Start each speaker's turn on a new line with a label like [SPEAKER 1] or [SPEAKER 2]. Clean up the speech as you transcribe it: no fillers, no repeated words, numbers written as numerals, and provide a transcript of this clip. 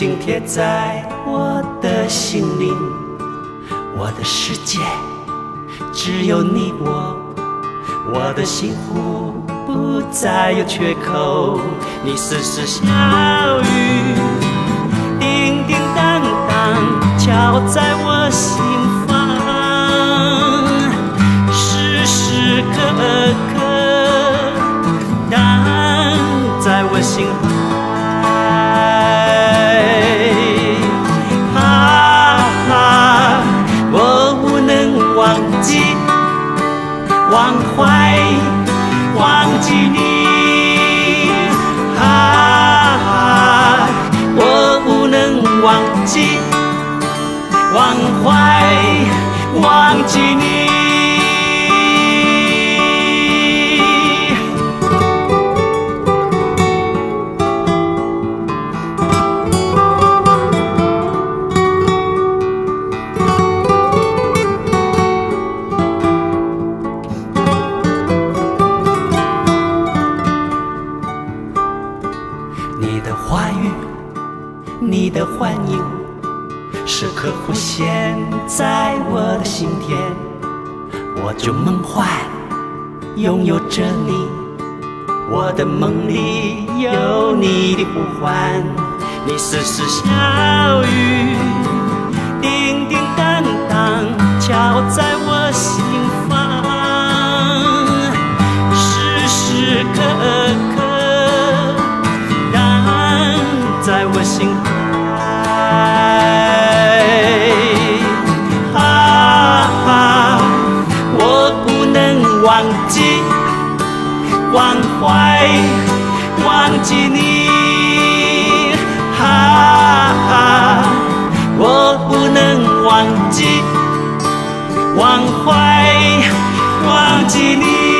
[SPEAKER 1] 紧贴在我的心灵。我的世界只有你我的心湖不再有缺口。你丝丝小雨，叮叮当当，敲在我心房，时时刻刻荡在我心怀。我不能忘记忘怀忘记你，我不能忘记忘怀忘记你。你的话语，你的欢迎，时刻活现在我的心田。我就梦幻拥有着你，我的梦里有你的呼唤。你丝丝小雨，叮叮当当，敲在我心房，时时刻刻在我心怀，我不能忘记忘怀忘记你，我不能忘记忘怀忘记你。